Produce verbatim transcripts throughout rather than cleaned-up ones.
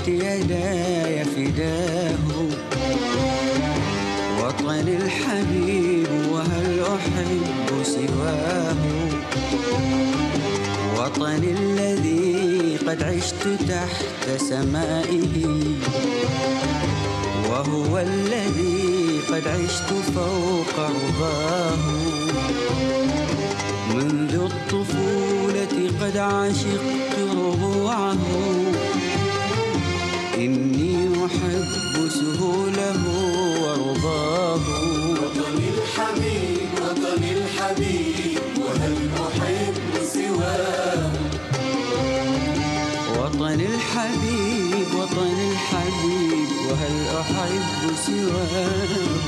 يداي فداه. وطني الحبيب وهل أحب سواه. وطني الذي قد عشت تحت سمائه، وهو الذي قد عشت فوق رضاه. منذ الطفولة قد عشقت ربوعه، إني أحب سهوله ورضاه. وطني الحبيب وطني الحبيب وهل أحب سواه. وطني الحبيب وطني الحبيب وهل أحب سواه.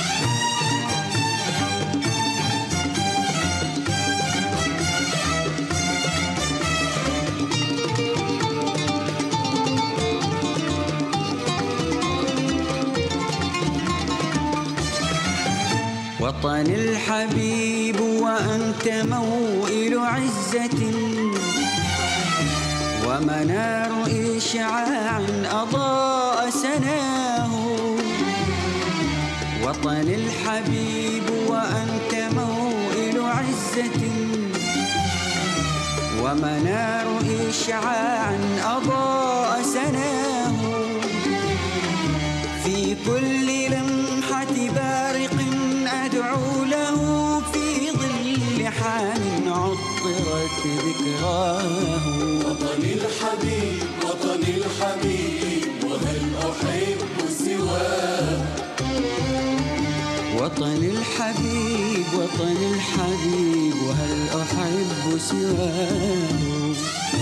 وطني الحبيب وأنت موئل عزة، ومنار إشعاع أضاء سناه. وطني الحبيب وأنت موئل عزة، ومنار إشعاع أضاء سناه. في كل لمحة بارق أدعو له، في ظل حان عطرت ذكراه. وطني الحبيب وطني الحبيب وهل أحب سواه. وطني الحبيب وطني الحبيب وهل أحب سواه.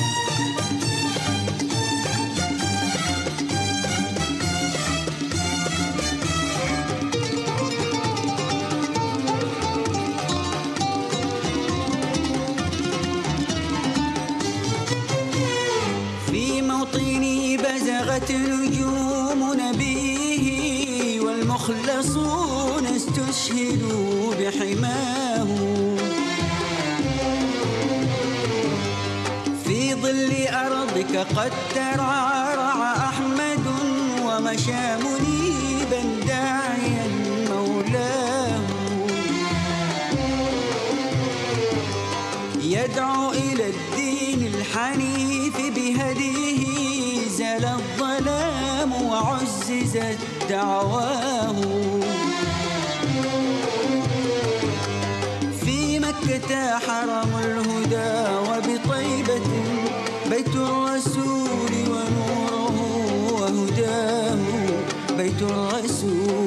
في موطني بزغت نجوم نبيه، والمخلصون استشهدوا بحماه. في ظل أرضك قد ترعرع أحمد، ومشى منيبا داعيا مولاه. يدعو إلى الدين الحنيف بهديه، زال الظلام وعززت دعواه. في مكة حرم الهدى وبطيبة بيت الرسول ونوره وهداه. بيت الرسول